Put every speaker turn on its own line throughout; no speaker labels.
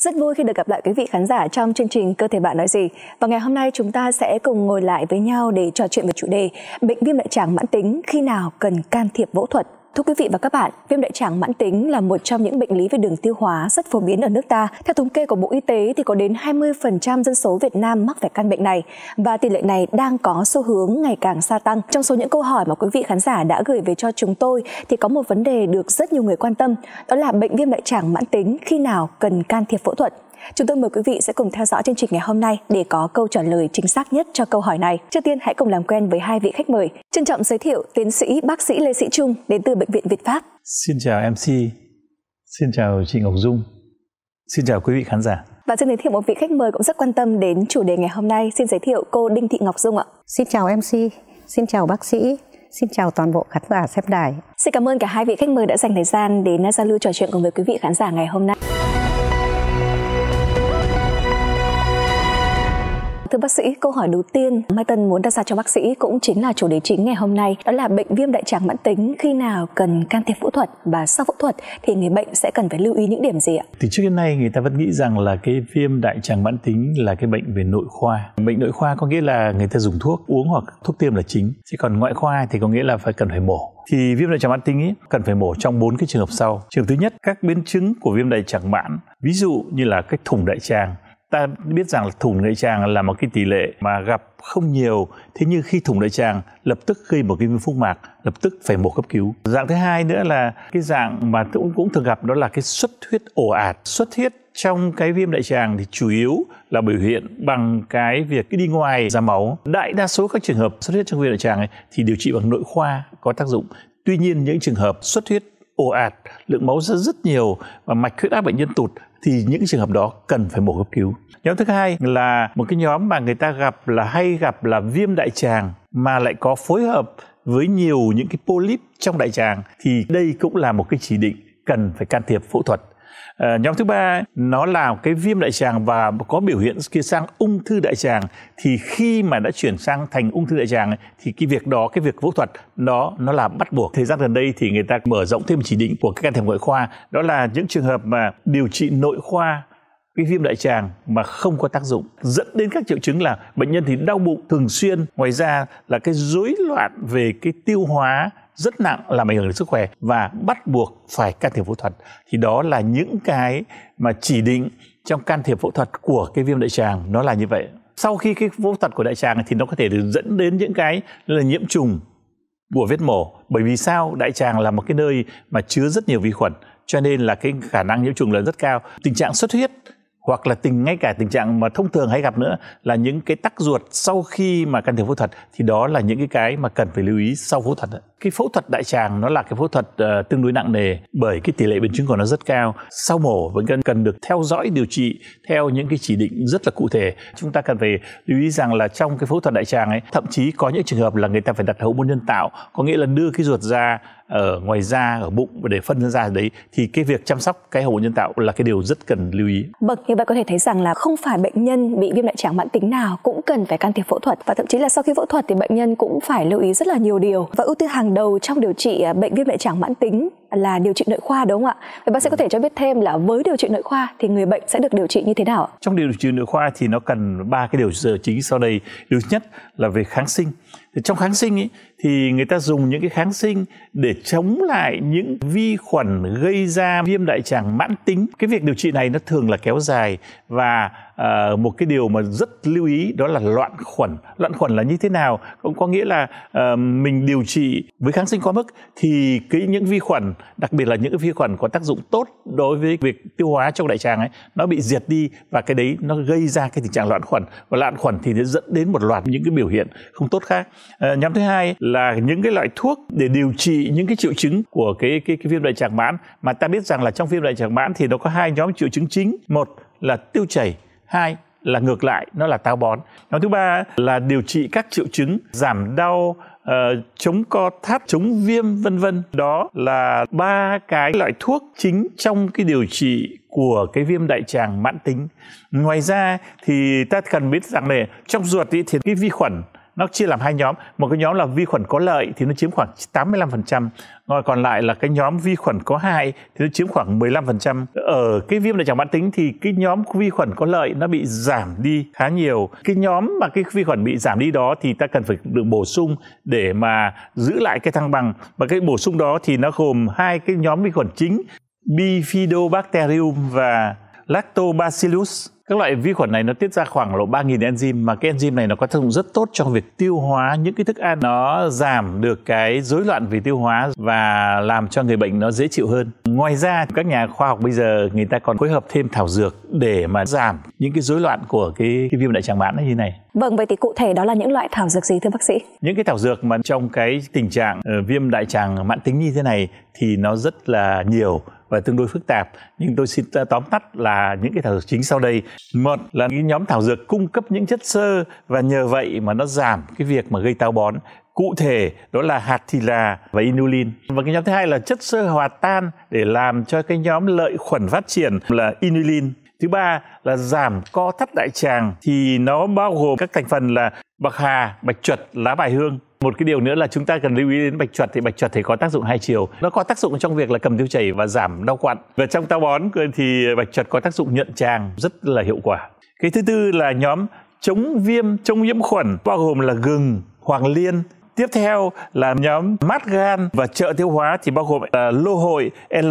Rất vui khi được gặp lại quý vị khán giả trong chương trình Cơ thể bạn nói gì. Và ngày hôm nay chúng ta sẽ cùng ngồi lại với nhau để trò chuyện về chủ đề bệnh viêm đại tràng mãn tính khi nào cần can thiệp phẫu thuật. Thưa quý vị và các bạn, viêm đại tràng mãn tính là một trong những bệnh lý về đường tiêu hóa rất phổ biến ở nước ta. Theo thống kê của Bộ Y tế thì có đến 20% dân số Việt Nam mắc phải căn bệnh này và tỷ lệ này đang có xu hướng ngày càng gia tăng. Trong số những câu hỏi mà quý vị khán giả đã gửi về cho chúng tôi thì có một vấn đề được rất nhiều người quan tâm, đó là bệnh viêm đại tràng mãn tính khi nào cần can thiệp phẫu thuật. Chúng tôi mời quý vị sẽ cùng theo dõi chương trình ngày hôm nay để có câu trả lời chính xác nhất cho câu hỏi này. Trước tiên hãy cùng làm quen với hai vị khách mời. Trân trọng giới thiệu tiến sĩ bác sĩ Lê Sĩ Trung đến từ Bệnh viện Việt Pháp.
Xin chào MC, xin chào chị Ngọc Dung, xin chào quý vị khán giả.
Và xin giới thiệu một vị khách mời cũng rất quan tâm đến chủ đề ngày hôm nay. Xin giới thiệu cô Đinh Thị Ngọc Dung ạ.
Xin chào MC, xin chào bác sĩ, xin chào toàn bộ khán giả xem đài.
Xin cảm ơn cả hai vị khách mời đã dành thời gian đến giao lưu trò chuyện cùng với quý vị khán giả ngày hôm nay. Thưa bác sĩ, câu hỏi đầu tiên Mai Tân muốn đặt ra cho bác sĩ cũng chính là chủ đề chính ngày hôm nay, đó là bệnh viêm đại tràng mãn tính khi nào cần can thiệp phẫu thuật và sau phẫu thuật thì người bệnh sẽ cần phải lưu ý những điểm gì ạ?
Từ trước đến nay người ta vẫn nghĩ rằng là cái viêm đại tràng mãn tính là cái bệnh về nội khoa. Bệnh nội khoa có nghĩa là người ta dùng thuốc uống hoặc thuốc tiêm là chính, chứ còn ngoại khoa thì có nghĩa là cần phải mổ. Thì viêm đại tràng mãn tính ấy cần phải mổ trong 4 cái trường hợp sau. Trường hợp thứ nhất, các biến chứng của viêm đại tràng mãn, ví dụ như là cái thủng đại tràng. Ta biết rằng là thủng đại tràng là một cái tỷ lệ mà gặp không nhiều, thế nhưng khi thủng đại tràng lập tức gây một cái viêm phúc mạc, lập tức phải mổ cấp cứu. Dạng thứ hai nữa là cái dạng mà cũng thường gặp, đó là cái xuất huyết ồ ạt. Xuất huyết trong cái viêm đại tràng thì chủ yếu là biểu hiện bằng cái việc đi ngoài ra máu. Đại đa số các trường hợp xuất huyết trong viêm đại tràng ấy, thì điều trị bằng nội khoa có tác dụng. Tuy nhiên những trường hợp xuất huyết ồ ạt, lượng máu rất nhiều và mạch huyết áp bệnh nhân tụt thì những trường hợp đó cần phải mổ cấp cứu. Nhóm thứ hai là một cái nhóm mà người ta hay gặp là viêm đại tràng mà lại có phối hợp với nhiều những cái polyp trong đại tràng, thì đây cũng là một cái chỉ định cần phải can thiệp phẫu thuật. Nhóm thứ ba nó là cái viêm đại tràng và có biểu hiện kia sang ung thư đại tràng, thì khi mà đã chuyển sang thành ung thư đại tràng ấy, thì cái việc phẫu thuật nó là bắt buộc. Thời gian gần đây thì người ta mở rộng thêm chỉ định của cái can thiệp ngoại khoa, đó là những trường hợp mà điều trị nội khoa cái viêm đại tràng mà không có tác dụng, dẫn đến các triệu chứng là bệnh nhân thì đau bụng thường xuyên, ngoài ra là cái rối loạn về cái tiêu hóa rất nặng làm ảnh hưởng đến sức khỏe và bắt buộc phải can thiệp phẫu thuật. Thì đó là những cái mà chỉ định trong can thiệp phẫu thuật của cái viêm đại tràng, nó là như vậy. Sau khi cái phẫu thuật của đại tràng thì nó có thể dẫn đến những cái là nhiễm trùng của vết mổ. Bởi vì sao? Đại tràng là một cái nơi mà chứa rất nhiều vi khuẩn, cho nên là cái khả năng nhiễm trùng là rất cao. Tình trạng xuất huyết hoặc là ngay cả tình trạng mà thông thường hay gặp nữa là những cái tắc ruột sau khi mà can thiệp phẫu thuật, thì đó là những cái mà cần phải lưu ý sau phẫu thuật. Cái phẫu thuật đại tràng nó là cái phẫu thuật tương đối nặng nề bởi cái tỷ lệ biến chứng của nó rất cao. Sau mổ vẫn cần được theo dõi điều trị theo những cái chỉ định rất là cụ thể. Chúng ta cần phải lưu ý rằng là trong cái phẫu thuật đại tràng ấy, thậm chí có những trường hợp là người ta phải đặt hậu môn nhân tạo, có nghĩa là đưa cái ruột ra ở ngoài da, ở bụng để phân ra đấy, thì cái việc chăm sóc cái hậu môn nhân tạo là cái điều rất cần lưu ý.
Vâng, như vậy có thể thấy rằng là không phải bệnh nhân bị viêm đại tràng mãn tính nào cũng cần phải can thiệp phẫu thuật, và thậm chí là sau khi phẫu thuật thì bệnh nhân cũng phải lưu ý rất là nhiều điều. Và ưu tiên hàng đầu trong điều trị bệnh viêm đại tràng mãn tính là điều trị nội khoa, đúng không ạ? Vậy bác sĩ có thể cho biết thêm là với điều trị nội khoa thì người bệnh sẽ được điều trị như thế nào?
Trong điều trị nội khoa thì nó cần 3 cái điều chính sau đây. Điều thứ nhất là về kháng sinh. Trong kháng sinh ấy, thì người ta dùng những cái kháng sinh để chống lại những vi khuẩn gây ra viêm đại tràng mãn tính. Cái việc điều trị này nó thường là kéo dài, và một cái điều mà rất lưu ý đó là loạn khuẩn. Loạn khuẩn là như thế nào? Có nghĩa là mình điều trị với kháng sinh quá mức thì những vi khuẩn, đặc biệt là những cái vi khuẩn có tác dụng tốt đối với việc tiêu hóa trong đại tràng ấy, nó bị diệt đi, và cái đấy nó gây ra cái tình trạng loạn khuẩn, và loạn khuẩn thì nó dẫn đến một loạt những cái biểu hiện không tốt khác. Nhóm thứ hai là những cái loại thuốc để điều trị những cái triệu chứng của cái viêm đại tràng mãn, mà ta biết rằng là trong viêm đại tràng mãn thì nó có 2 nhóm triệu chứng chính. Một là tiêu chảy, 2 là ngược lại, nó là táo bón. Nhóm thứ ba là điều trị các triệu chứng giảm đau, chống co thắt, chống viêm vân vân. Đó là 3 cái loại thuốc chính trong cái điều trị của cái viêm đại tràng mãn tính. Ngoài ra thì ta cần biết rằng này, trong ruột thì cái vi khuẩn nó chia làm hai nhóm. Một cái nhóm là vi khuẩn có lợi thì nó chiếm khoảng 85%, còn lại là cái nhóm vi khuẩn có hại thì nó chiếm khoảng 15%. Ở cái viêm đại tràng mãn tính thì cái nhóm vi khuẩn có lợi nó bị giảm đi khá nhiều. Cái nhóm mà cái vi khuẩn bị giảm đi đó thì ta cần phải được bổ sung để mà giữ lại cái thăng bằng. Và cái bổ sung đó thì nó gồm hai cái nhóm vi khuẩn chính, Bifidobacterium và Lactobacillus. Các loại vi khuẩn này nó tiết ra khoảng 3.000 enzyme, mà cái enzyme này nó có tác dụng rất tốt trong việc tiêu hóa những cái thức ăn, nó giảm được cái rối loạn về tiêu hóa và làm cho người bệnh nó dễ chịu hơn. Ngoài ra các nhà khoa học bây giờ người ta còn phối hợp thêm thảo dược để mà giảm những cái rối loạn của cái viêm đại tràng mãn như này.
Vâng, vậy thì cụ thể đó là những loại thảo dược gì thưa bác sĩ?
Những cái thảo dược mà trong cái tình trạng viêm đại tràng mãn tính như thế này thì nó rất là nhiều và tương đối phức tạp, nhưng tôi xin tóm tắt là những cái thảo dược chính sau đây. Một là cái nhóm thảo dược cung cấp những chất xơ và nhờ vậy mà nó giảm cái việc mà gây táo bón. Cụ thể đó là hạt thì là và inulin. Và cái nhóm thứ hai là chất xơ hòa tan để làm cho cái nhóm lợi khuẩn phát triển là inulin. Thứ ba là giảm co thắt đại tràng thì nó bao gồm các thành phần là bạc hà, bạch chuột, lá bài hương. Một cái điều nữa là chúng ta cần lưu ý đến bạch chuột, thì bạch chuột thì có tác dụng hai chiều. Nó có tác dụng trong việc là cầm tiêu chảy và giảm đau quặn. Và trong táo bón thì bạch chuột có tác dụng nhuận tràng rất là hiệu quả. Cái thứ tư là nhóm chống viêm, chống nhiễm khuẩn, bao gồm là gừng, hoàng liên. Tiếp theo là nhóm mát gan và trợ tiêu hóa thì bao gồm là lô hội,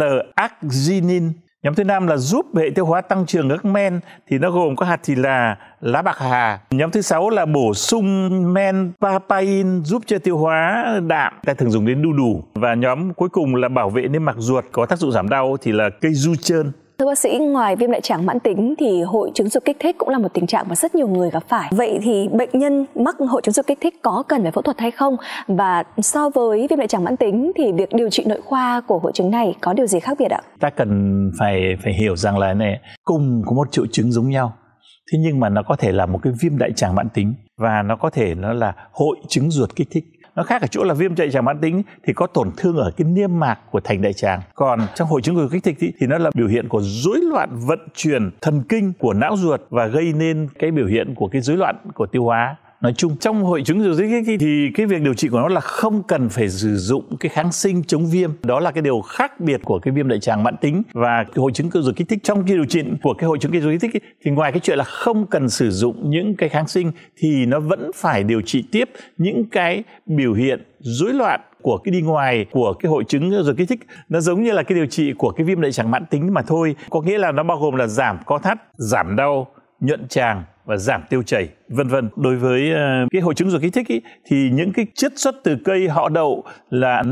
L-arginine. Nhóm thứ năm là giúp hệ tiêu hóa tăng trưởng các men thì nó gồm có hạt thì là lá bạc hà. Nhóm thứ sáu là bổ sung men papain giúp cho tiêu hóa đạm, ta thường dùng đến đu đủ. Và nhóm cuối cùng là bảo vệ niêm mạc ruột có tác dụng giảm đau thì là cây du trơn.
Thưa bác sĩ, ngoài viêm đại tràng mãn tính thì hội chứng ruột kích thích cũng là một tình trạng mà rất nhiều người gặp phải. Vậy thì bệnh nhân mắc hội chứng ruột kích thích có cần phải phẫu thuật hay không? Và so với viêm đại tràng mãn tính thì việc điều trị nội khoa của hội chứng này có điều gì khác biệt ạ?
Ta cần phải hiểu rằng là này, cùng có một triệu chứng giống nhau. Thế nhưng mà nó có thể là một cái viêm đại tràng mãn tính và nó có thể nó là hội chứng ruột kích thích. Nó khác ở chỗ là viêm đại tràng mãn tính thì có tổn thương ở cái niêm mạc của thành đại tràng. Còn trong hội chứng ruột kích thích thì nó là biểu hiện của rối loạn vận chuyển thần kinh của não ruột và gây nên cái biểu hiện của cái rối loạn của tiêu hóa. Nói chung trong hội chứng ruột kích thích thì cái việc điều trị của nó là không cần phải sử dụng cái kháng sinh chống viêm. Đó là cái điều khác biệt của cái viêm đại tràng mãn tính và cái hội chứng ruột kích thích. Trong cái điều trị của cái hội chứng ruột kích thích thì ngoài cái chuyện là không cần sử dụng những cái kháng sinh thì nó vẫn phải điều trị tiếp những cái biểu hiện rối loạn của cái đi ngoài của cái hội chứng ruột kích thích. Nó giống như là cái điều trị của cái viêm đại tràng mãn tính mà thôi. Có nghĩa là nó bao gồm là giảm co thắt, giảm đau, nhuận tràng và giảm tiêu chảy, vân vân. Đối với cái hội chứng ruột kích thích thì những cái chiết xuất từ cây họ đậu là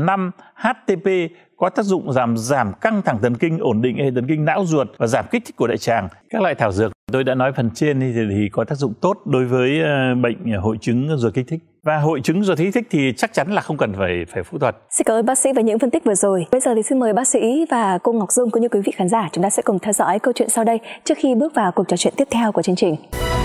5-HTP có tác dụng giảm căng thẳng thần kinh, ổn định hệ thần kinh não ruột và giảm kích thích của đại tràng. Các loại thảo dược tôi đã nói phần trên thì có tác dụng tốt đối với bệnh hội chứng ruột kích thích. Và hội chứng ruột kích thích thì chắc chắn là không cần phải phẫu thuật.
Xin cảm ơn bác sĩ về những phân tích vừa rồi. Bây giờ thì xin mời bác sĩ và cô Ngọc Dung cũng như quý vị khán giả chúng ta sẽ cùng theo dõi câu chuyện sau đây trước khi bước vào cuộc trò chuyện tiếp theo của chương trình.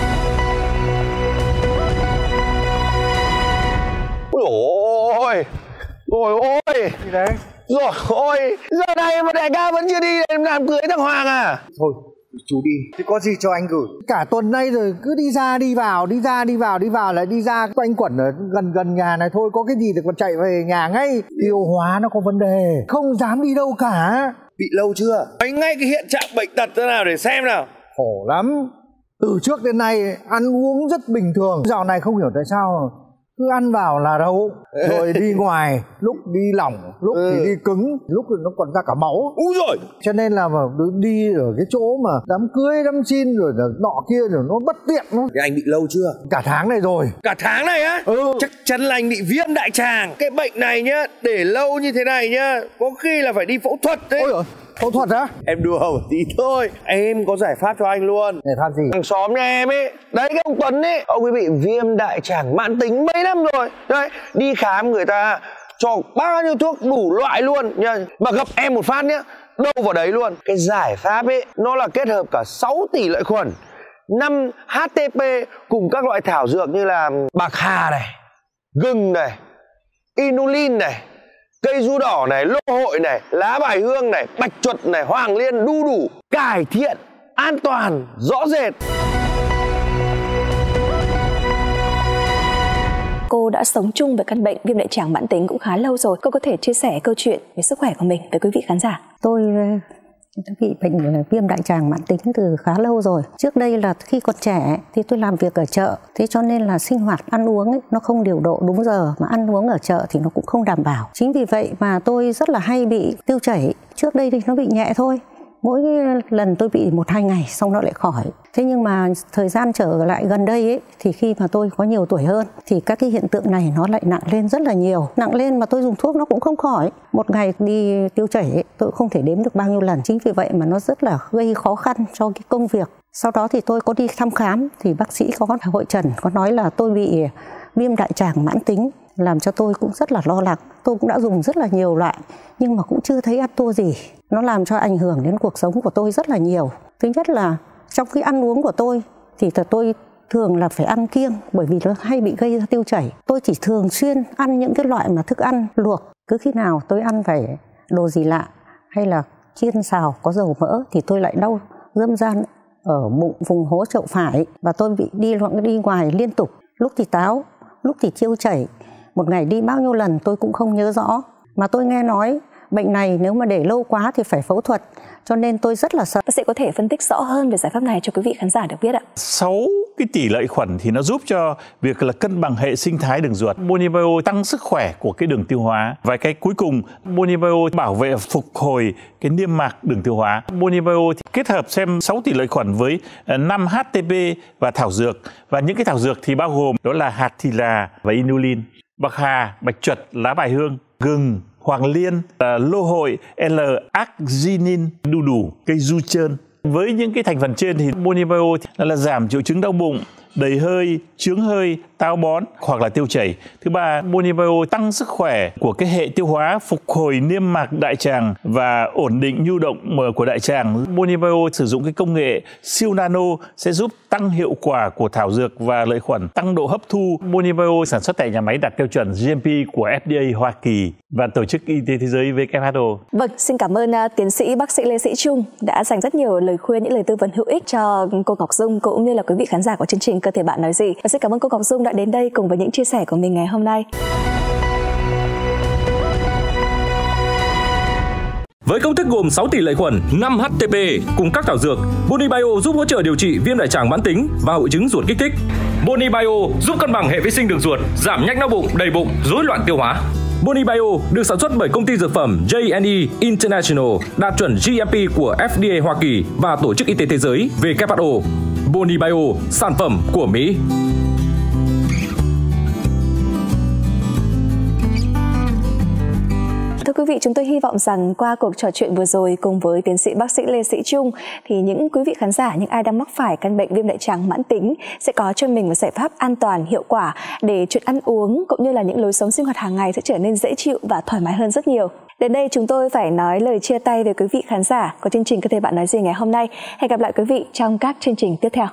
Ôi ôi gì đấy? Rồi ôi, giờ này mà đại ca vẫn chưa đi làm cưới thằng Hoàng à?
Thôi chú đi, thế có gì cho anh gửi. Cả tuần nay rồi cứ đi ra đi vào, đi ra đi vào lại đi ra quanh quẩn ở gần nhà này thôi, có cái gì thì còn chạy về nhà ngay. Tiêu hóa nó có vấn đề, không dám đi đâu cả.
Bị lâu chưa? Anh ngay cái hiện trạng bệnh tật thế nào để xem nào.
Khổ lắm. Từ trước đến nay ăn uống rất bình thường, dạo này không hiểu tại sao cứ ăn vào là đâu, rồi đi ngoài lúc đi lỏng, lúc thì đi cứng, lúc thì nó còn ra cả máu.
Úi rồi.
Cho nên là mà đi ở cái chỗ mà đám cưới đám xin rồi là nọ kia rồi nó bất tiện lắm.
Thế anh bị lâu chưa?
Cả tháng này rồi.
Cả tháng này á? Chắc chắn là anh bị viêm đại tràng. Cái bệnh này nhá, để lâu như thế này nhá, có khi là phải đi phẫu thuật đấy.
Ôi giời, phẫu thuật á?
Em đùa một tí thôi. Em có giải pháp cho anh luôn.
Giải pháp gì?
Thằng xóm nhà em ấy, đấy cái ông Tuấn ấy, ông ấy bị viêm đại tràng mãn tính mấy năm rồi. Đấy, đi khám người ta cho bao nhiêu thuốc đủ loại luôn nha. Mà gặp em một phát nhá, đâu vào đấy luôn. Cái giải pháp ấy, nó là kết hợp cả 6 tỷ lợi khuẩn, 5 HTP cùng các loại thảo dược như là bạc hà này, gừng này, inulin này, cây du đỏ này, lô hội này, lá bài hương này, bạch chuột này, hoàng liên, đu đủ, cải thiện, an toàn, rõ rệt.
cô đã sống chung với căn bệnh viêm đại tràng mãn tính cũng khá lâu rồi. Cô có thể chia sẻ câu chuyện về sức khỏe của mình với quý vị khán giả?
Tôi bị bệnh viêm đại tràng mãn tính từ khá lâu rồi. Trước đây là khi còn trẻ thì tôi làm việc ở chợ, thế cho nên là sinh hoạt ăn uống ấy, nó không điều độ đúng giờ, mà ăn uống ở chợ thì nó cũng không đảm bảo. Chính vì vậy mà tôi rất là hay bị tiêu chảy. Trước đây thì nó bị nhẹ thôi, mỗi lần tôi bị 1-2 ngày xong nó lại khỏi. Thế nhưng mà thời gian trở lại gần đây ấy, thì khi mà tôi có nhiều tuổi hơn thì các cái hiện tượng này nó lại nặng lên rất là nhiều. Nặng lên mà tôi dùng thuốc nó cũng không khỏi. Một ngày đi tiêu chảy ấy, tôi không thể đếm được bao nhiêu lần. Chính vì vậy mà nó rất là gây khó khăn cho cái công việc. Sau đó thì tôi có đi thăm khám thì bác sĩ có hội trần, có nói là tôi bị viêm đại tràng mãn tính, làm cho tôi cũng rất là lo lắng. Tôi cũng đã dùng rất là nhiều loại nhưng mà cũng chưa thấy ăn thua gì. Nó làm cho ảnh hưởng đến cuộc sống của tôi rất là nhiều. Thứ nhất là trong cái ăn uống của tôi thì tôi thường là phải ăn kiêng, bởi vì nó hay bị gây ra tiêu chảy. Tôi chỉ thường xuyên ăn những cái loại mà thức ăn luộc. Cứ khi nào tôi ăn phải đồ gì lạ hay là chiên xào có dầu mỡ thì tôi lại đau râm ran ở bụng vùng hố chậu phải, và tôi bị đi ngoài liên tục. Lúc thì táo, lúc thì tiêu chảy. Một ngày đi bao nhiêu lần tôi cũng không nhớ rõ. Mà tôi nghe nói bệnh này nếu mà để lâu quá thì phải phẫu thuật, cho nên tôi rất là sợ.
Bác sĩ có thể phân tích rõ hơn về giải pháp này cho quý vị khán giả được biết ạ?
6 cái tỷ lệ khuẩn thì nó giúp cho việc là cân bằng hệ sinh thái đường ruột. Bonibio tăng sức khỏe của cái đường tiêu hóa. Và cái cuối cùng, Bonibio bảo vệ phục hồi cái niêm mạc đường tiêu hóa. Bonibio thì kết hợp xem 6 tỷ lệ khuẩn với 5 HTP và thảo dược. Và những cái thảo dược thì bao gồm đó là hạt thì là và inulin, bạc hà, bạch chuột, lá bài hương, gừng, hoàng liên, lô hội, L-arginine, đu đủ, cây du trơn. Với những cái thành phần trên thì Bonibio là giảm triệu chứng đau bụng, đầy hơi, chướng hơi, táo bón hoặc là tiêu chảy. Thứ ba, Bonibio tăng sức khỏe của cái hệ tiêu hóa, phục hồi niêm mạc đại tràng và ổn định nhu động của đại tràng. Bonibio sử dụng cái công nghệ siêu nano sẽ giúp tăng hiệu quả của thảo dược và lợi khuẩn, tăng độ hấp thu. Bonibio sản xuất tại nhà máy đạt tiêu chuẩn GMP của FDA Hoa Kỳ và Tổ chức Y tế Thế giới WHO.
Vâng, xin cảm ơn tiến sĩ bác sĩ Lê Sĩ Trung đã dành rất nhiều lời khuyên, những lời tư vấn hữu ích cho cô Ngọc Dung cũng như là quý vị khán giả của chương trình Cơ thể bạn nói gì. Và xin cảm ơn cô Ngọc Dung đã đến đây cùng với những chia sẻ của mình ngày hôm nay.
Với công thức gồm 6 tỷ lệ khuẩn, 5 HTP cùng các thảo dược, Bonibio giúp hỗ trợ điều trị viêm đại tràng mãn tính và hội chứng ruột kích thích. Bonibio giúp cân bằng hệ vi sinh đường ruột, giảm nhanh đau bụng, đầy bụng, rối loạn tiêu hóa. Bonibio được sản xuất bởi công ty dược phẩm J&E International, đạt chuẩn GMP của FDA Hoa Kỳ và Tổ chức Y tế Thế giới WHO. Bonibio, sản phẩm của Mỹ.
Thưa quý vị, chúng tôi hy vọng rằng qua cuộc trò chuyện vừa rồi cùng với tiến sĩ bác sĩ Lê Sĩ Trung thì những quý vị khán giả, những ai đang mắc phải căn bệnh viêm đại tràng mãn tính sẽ có cho mình một giải pháp an toàn, hiệu quả để chuyện ăn uống cũng như là những lối sống sinh hoạt hàng ngày sẽ trở nên dễ chịu và thoải mái hơn rất nhiều. Đến đây chúng tôi phải nói lời chia tay với quý vị khán giả của chương trình Cơ thể bạn nói gì ngày hôm nay. Hẹn gặp lại quý vị trong các chương trình tiếp theo.